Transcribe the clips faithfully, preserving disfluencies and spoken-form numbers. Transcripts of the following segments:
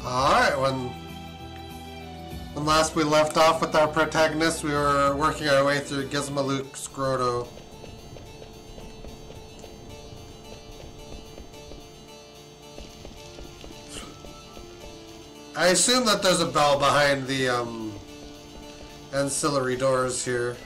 Alright, when, when last we left off with our protagonist, we were working our way through Gizamaluke's grotto. I assume that there's a bell behind the um, ancillary doors here.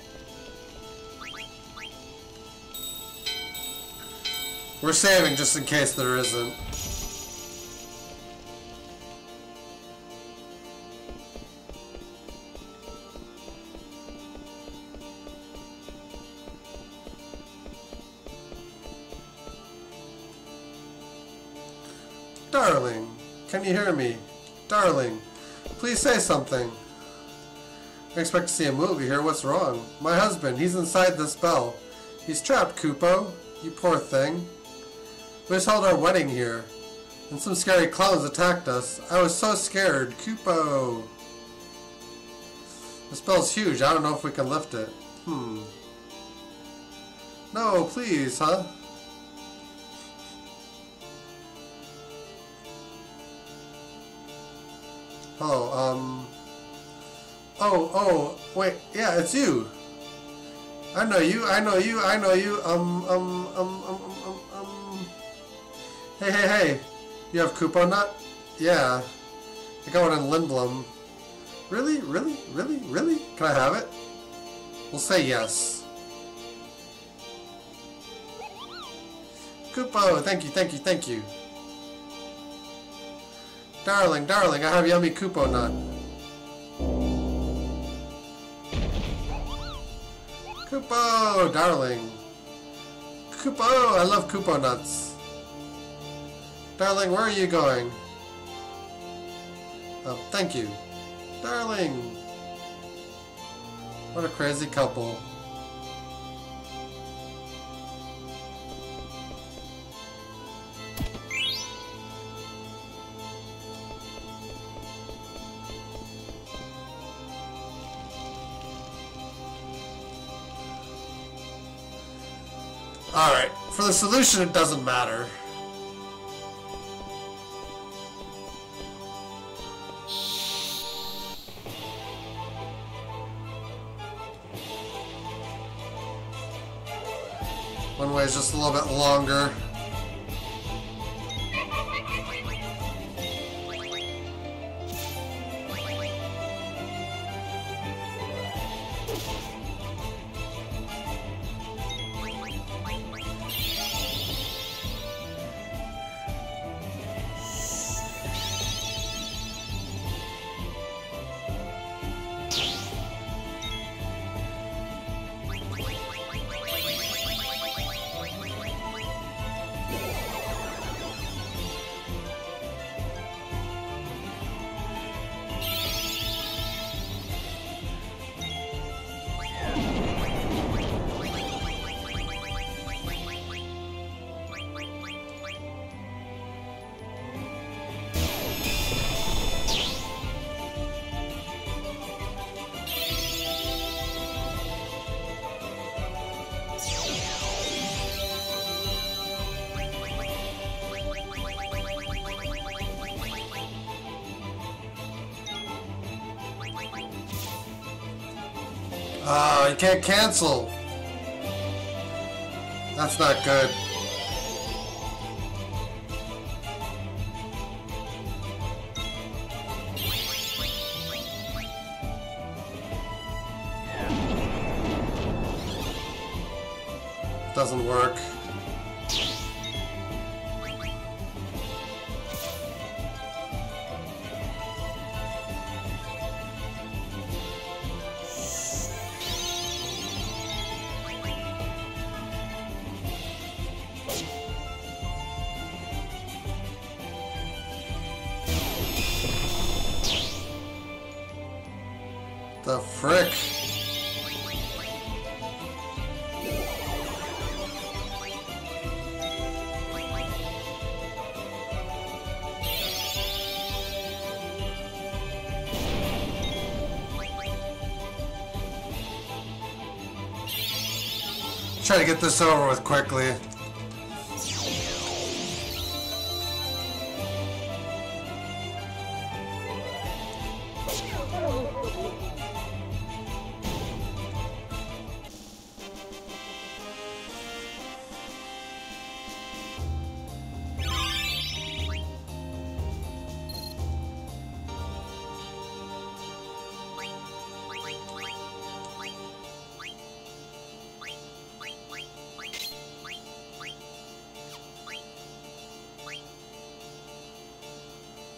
We're saving just in case there isn't. Darling, can you hear me? Darling, please say something. I expect to see a movie here. What's wrong? My husband, he's inside this bell. He's trapped, Kupo. You poor thing. We just held our wedding here, and some scary clowns attacked us. I was so scared. Kupo. This bell's huge. I don't know if we can lift it. Hmm. No, please, huh? Oh, um... Oh, oh, wait, yeah, it's you. I know you, I know you, I know you, um, um, um, um, um, um... Hey, hey, hey, you have Kupo Nut? Yeah. I got one in Lindblom. Really, really, really, really? Can I have it? We'll say yes. Kupo, thank you, thank you, thank you. Darling, darling, I have yummy Kupo Nut. Kupo, darling. Kupo, I love Kupo Nuts. Darling, where are you going? Oh, thank you. Darling. What a crazy couple. Alright, for the solution it doesn't matter. One way is just a little bit longer. Ah, uh, you can't cancel. That's not good. Doesn't work. The frick? Try to get this over with quickly.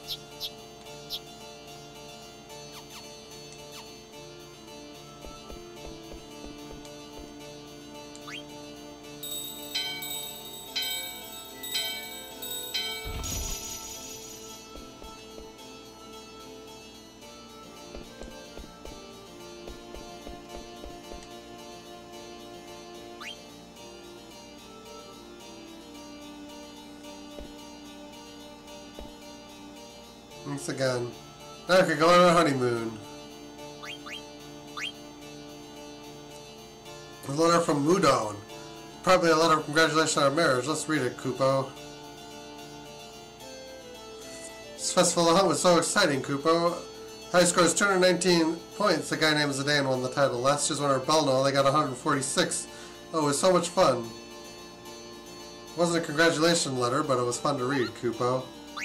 Once again. Now I could go on a honeymoon. A letter from Mudon. Probably a letter of congratulations on our marriage. Let's read it, Kupo. This festival of hunt was so exciting, Kupo. High score is two hundred nineteen points. The guy named Zidane won the title. Last year's winner, Belno, they got one hundred forty-six. Oh, it was so much fun. It wasn't a congratulation letter, but it was fun to read, Kupo.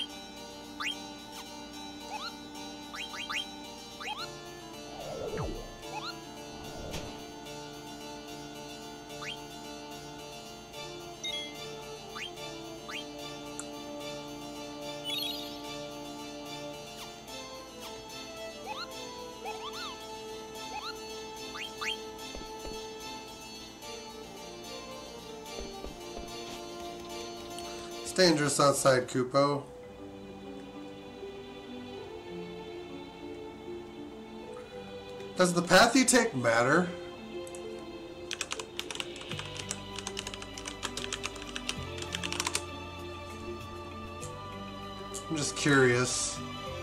It's dangerous outside, Kupo. Does the path you take matter? I'm just curious.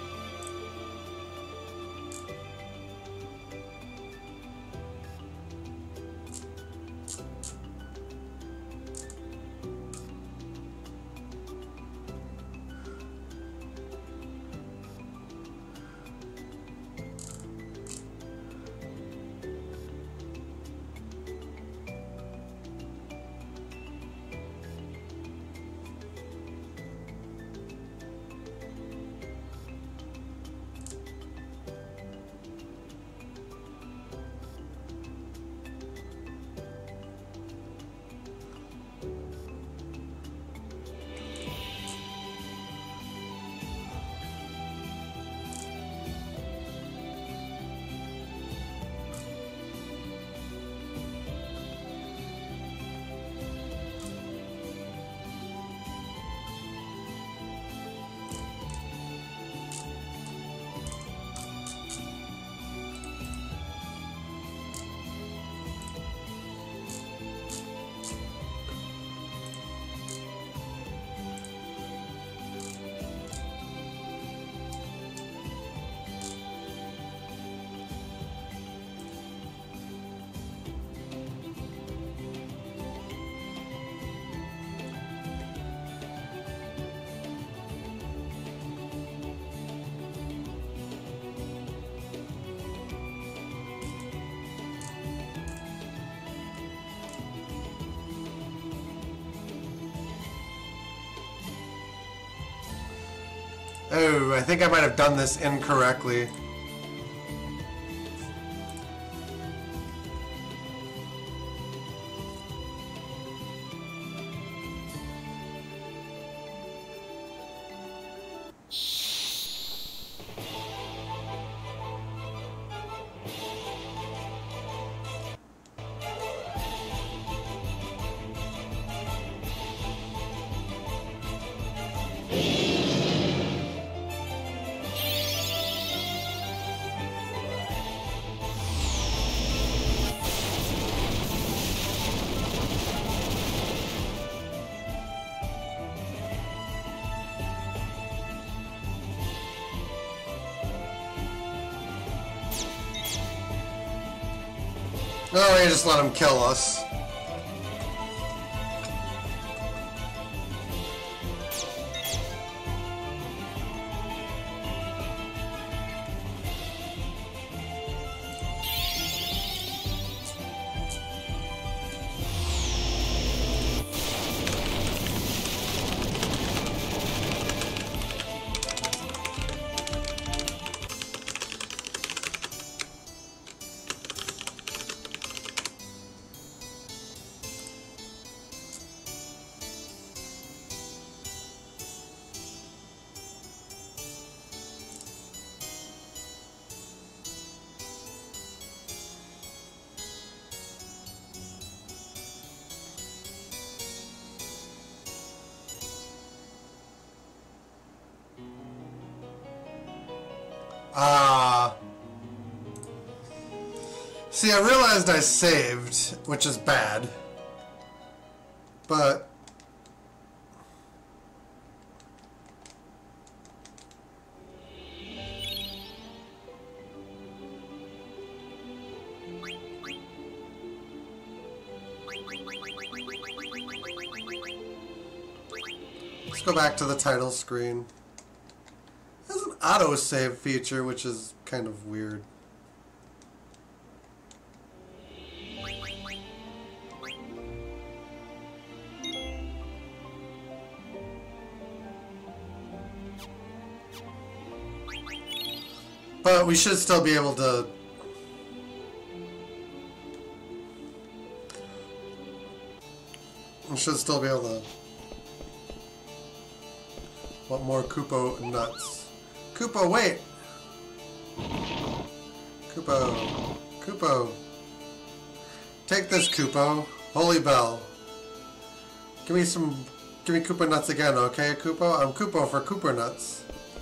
Oh, I think I might have done this incorrectly. Oh, you just let him kill us. Uh, see, I realized I saved, which is bad. But... let's go back to the title screen. There's an auto-save feature, which is kind of weird. But we should still be able to... we should still be able to... want more Koopo nuts. Koopo, wait! Koopo. Koopo. Take this, Koopo. Holy bell. Give me some... give me Koopa nuts again, okay, Koopo? I'm Koopo for Koopa nuts.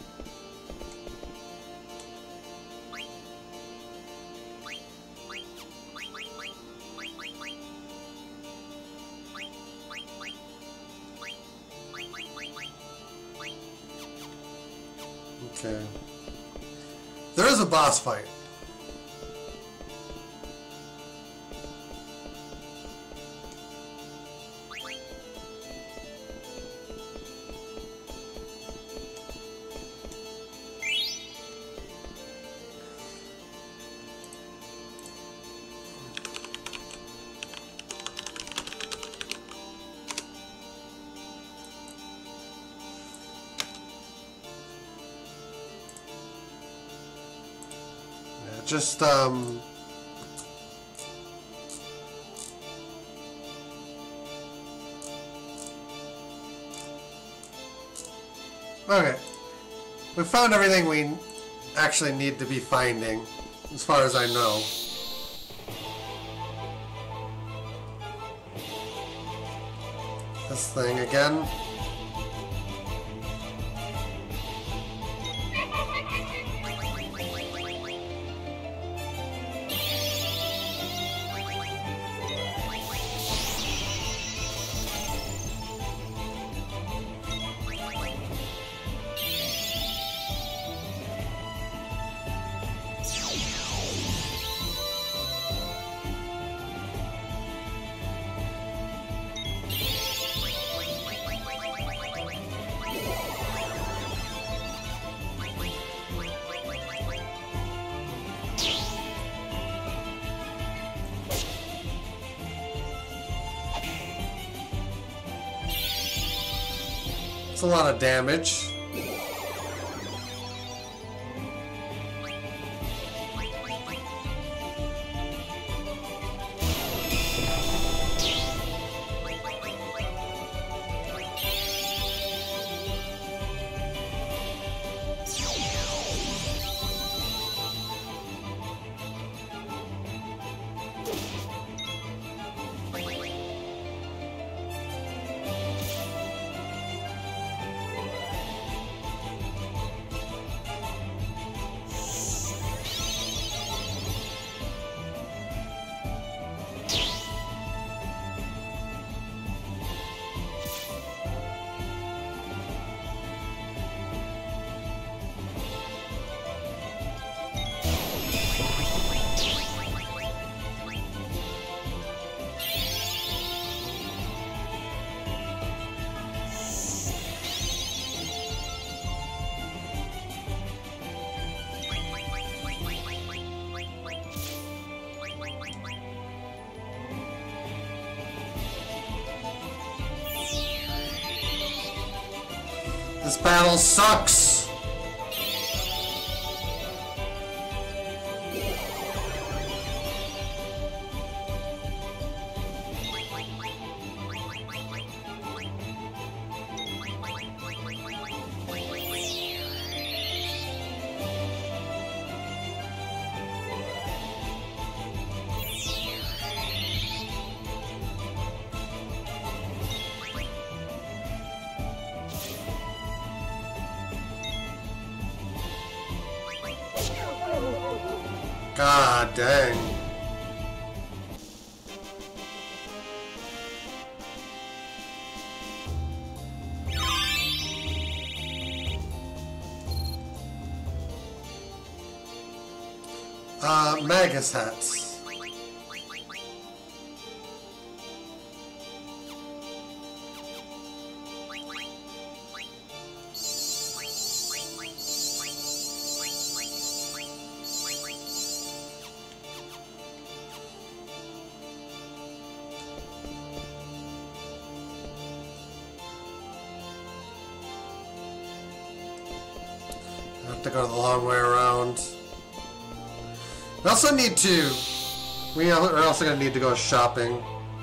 Okay. There is a boss fight. Just, um... okay. We found everything we actually need to be finding, as far as I know. This thing again. It's a lot of damage. This battle sucks! God dang. Uh, Magus hats. I have to go the long way around. We also need to... We are also going to need to go shopping.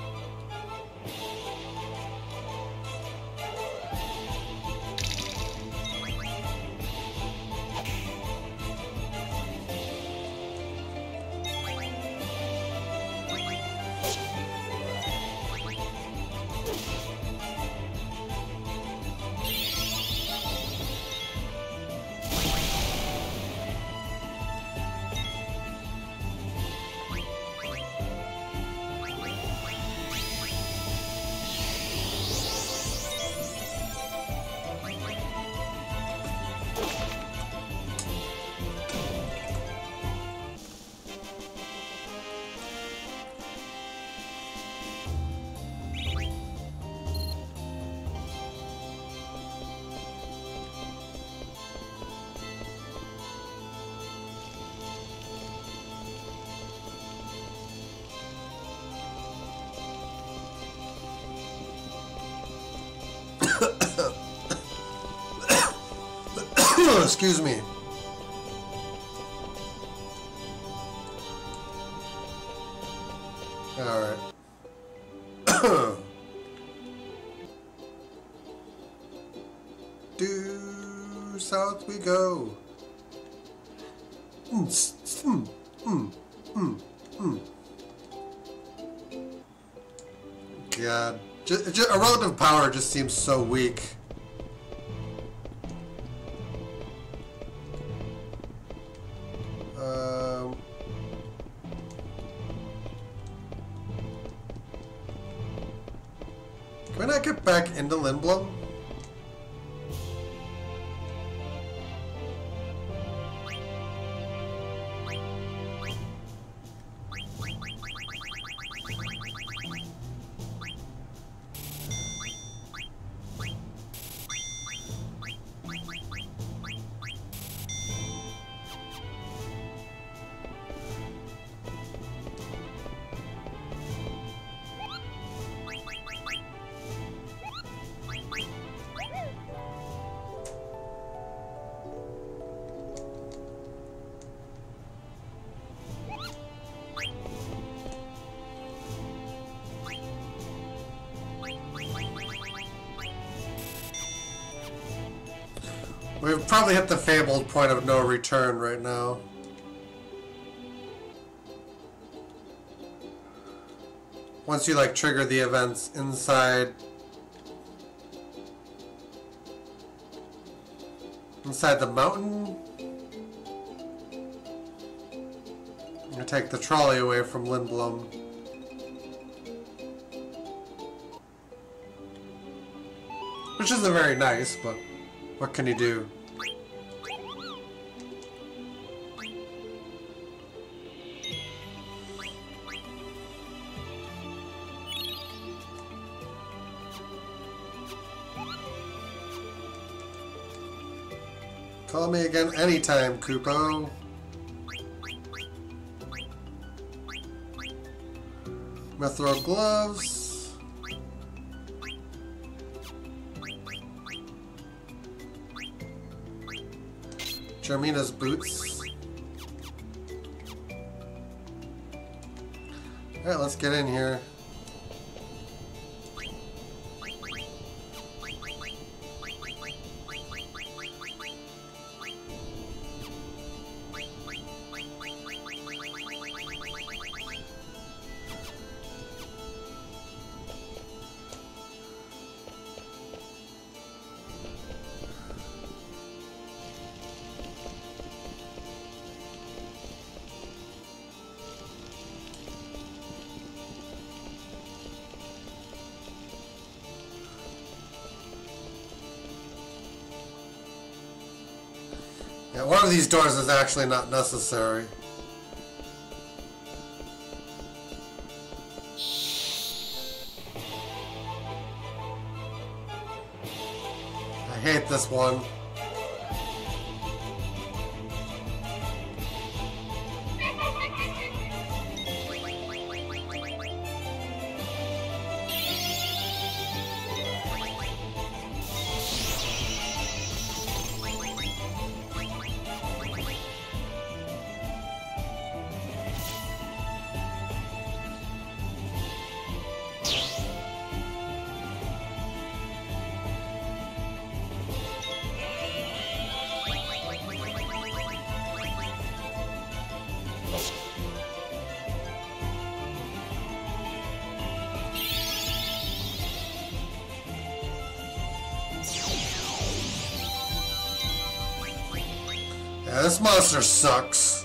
Excuse me. All right. Due south we go. Mm, mm, mm, mm, mm. God, just, just, a relative power just seems so weak. Um, can we not get back into Lindblom? We've probably hit the fabled point of no return right now. Once you like trigger the events inside inside the mountain, I'm gonna take the trolley away from Lindblom. Which isn't very nice, but what can you do? Call me again anytime, Kupo. Mithril gloves. Jermina's boots. Alright, let's get in here. Yeah, one of these doors is actually not necessary. I hate this one. Yeah, this monster sucks.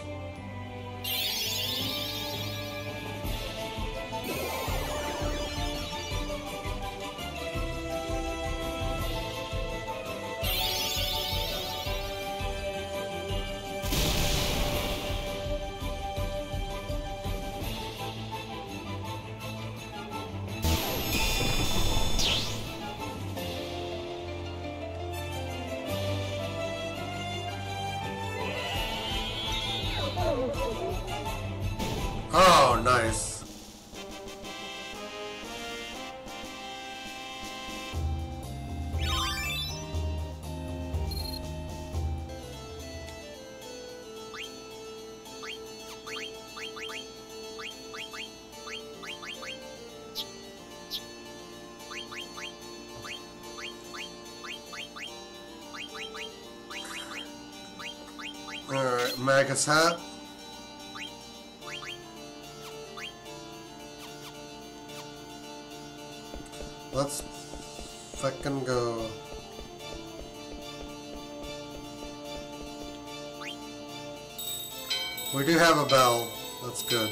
Oh, nice. Alright, Magus hat. Let's fucking go. We do have a bell. That's good.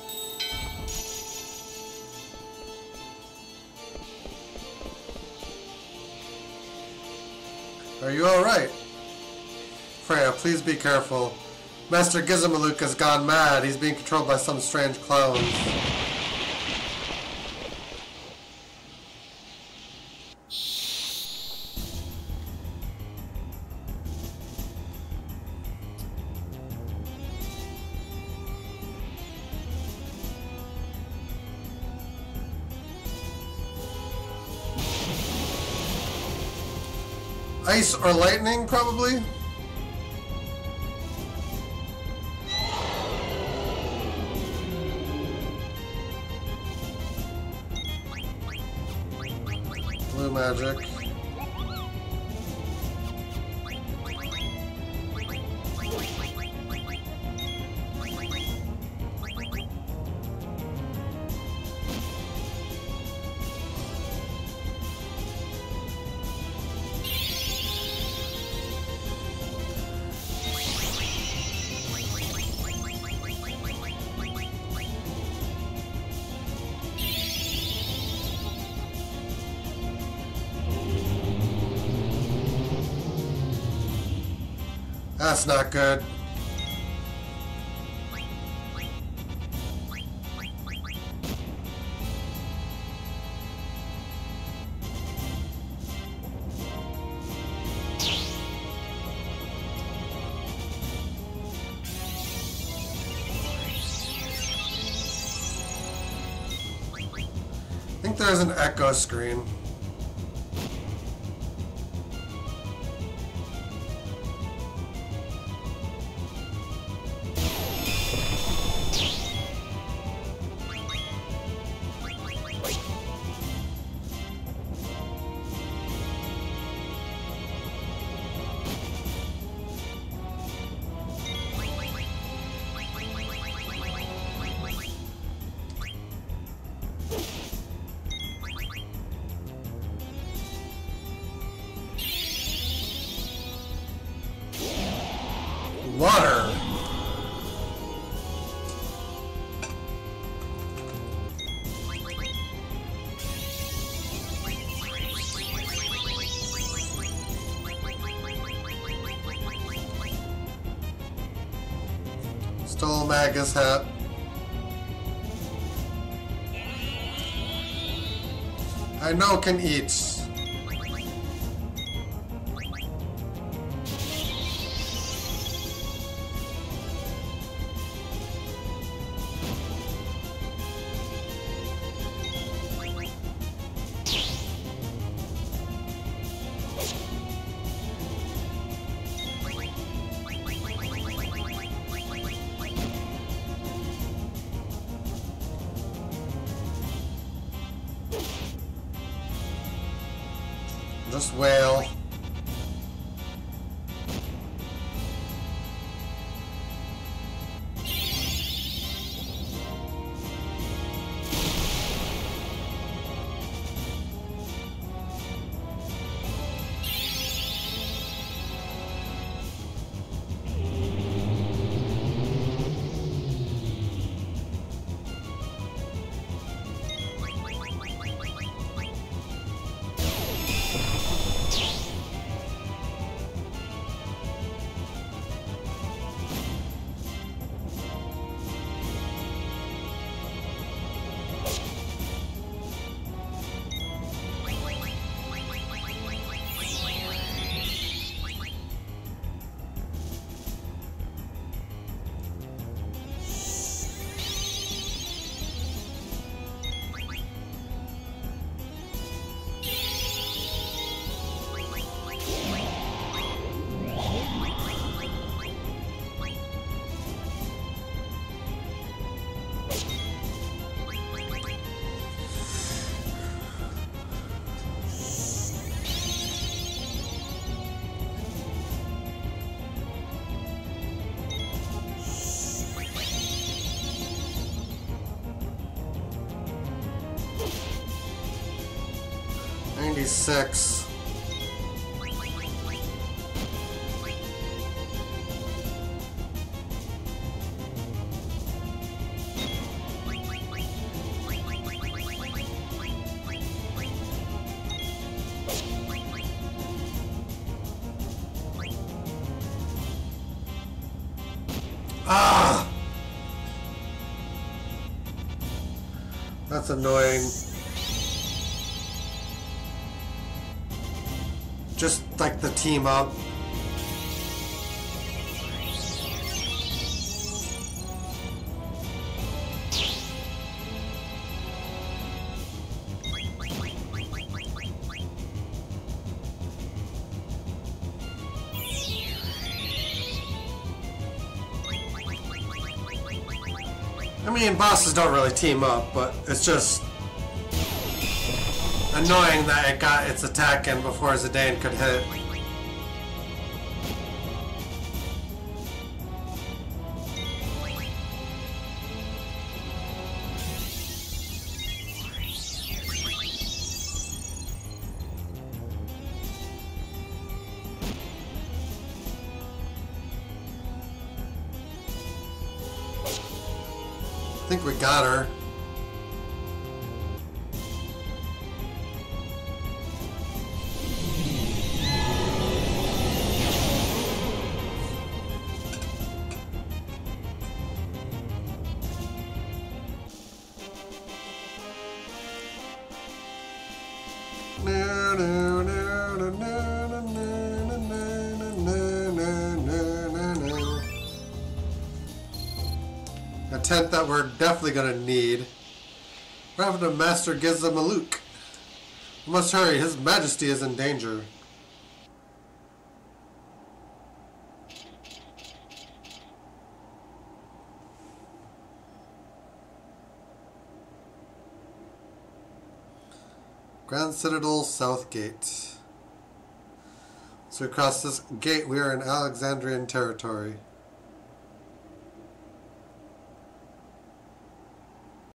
Are you alright? Freya, please be careful. Master Gizamaluke has gone mad. He's being controlled by some strange clones. Ice or lightning, probably? Blue magic. That's not good. I think there's an echo screen. Water. Stole Magus hat. I know can eat. Just wail. ninety-six. Ah! That's annoying. Just like the team up. I mean, bosses don't really team up, but it's just annoying that it got its attack in before Zidane could hit. I think we got her. A tent that we're definitely gonna need. What happened to Master Gizamaluke? We must hurry, His Majesty is in danger. Grand Citadel South Gate. So we cross this gate, we are in Alexandrian territory.